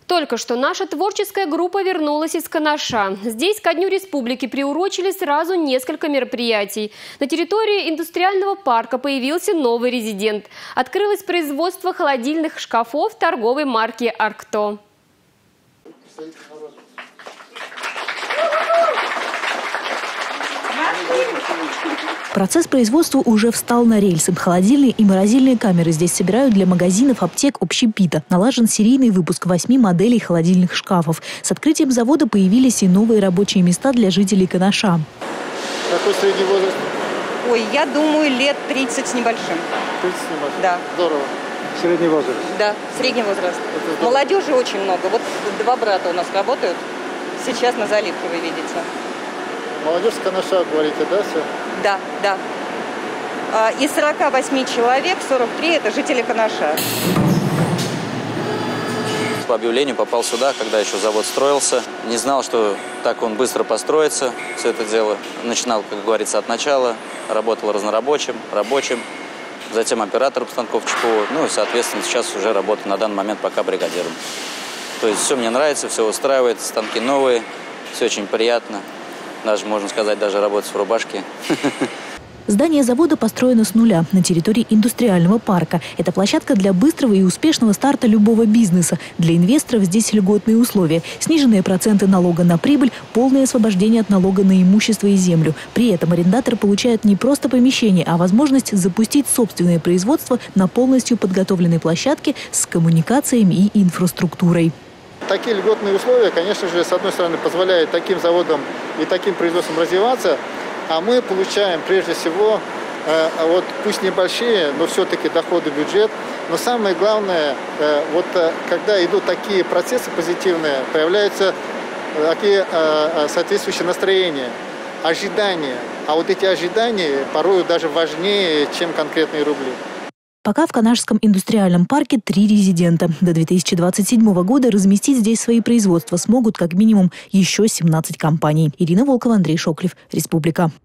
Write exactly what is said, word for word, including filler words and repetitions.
Только что наша творческая группа вернулась из Канаша. Здесь ко Дню Республики приурочили сразу несколько мероприятий. На территории индустриального парка появился новый резидент. Открылось производство холодильных шкафов торговой марки «Аркто». Процесс производства уже встал на рельсы. Холодильные и морозильные камеры здесь собирают для магазинов, аптек, общепита. Налажен серийный выпуск восьми моделей холодильных шкафов. С открытием завода появились и новые рабочие места для жителей Канаша. Какой средний возраст? Ой, я думаю, лет тридцать с небольшим. тридцать с небольшим? Да. Здорово. Средний возраст? Да, средний возраст. Молодежи очень много. Вот два брата у нас работают. Сейчас на заливке вы видите. Молодежь с Канаша, говорите, да, все? Да, да. Из сорока восьми человек сорок три – это жители Канаша. По объявлению попал сюда, когда еще завод строился. Не знал, что так он быстро построится, все это дело. Начинал, как говорится, от начала. Работал разнорабочим, рабочим, затем оператором станков ЧПО. Ну и, соответственно, сейчас уже работаю на данный момент пока бригадиром. То есть все мне нравится, все устраивает, станки новые, все очень приятно. Даже, можно сказать, даже работать в рубашке. Здание завода построено с нуля на территории индустриального парка. Это площадка для быстрого и успешного старта любого бизнеса. Для инвесторов здесь льготные условия. Сниженные проценты налога на прибыль, полное освобождение от налога на имущество и землю. При этом арендатор получает не просто помещение, а возможность запустить собственное производство на полностью подготовленной площадке с коммуникациями и инфраструктурой. Такие льготные условия, конечно же, с одной стороны, позволяют таким заводам и таким производствам развиваться, а мы получаем прежде всего, э, вот пусть небольшие, но все-таки доходы в бюджет. Но самое главное, э, вот э, когда идут такие процессы позитивные, появляются такие э, соответствующие настроения, ожидания. А вот эти ожидания порой даже важнее, чем конкретные рубли. Пока в Канашском индустриальном парке три резидента. До две тысячи двадцать седьмого года разместить здесь свои производства смогут как минимум еще семнадцать компаний. Ирина Волкова, Андрей Шоклев. Республика.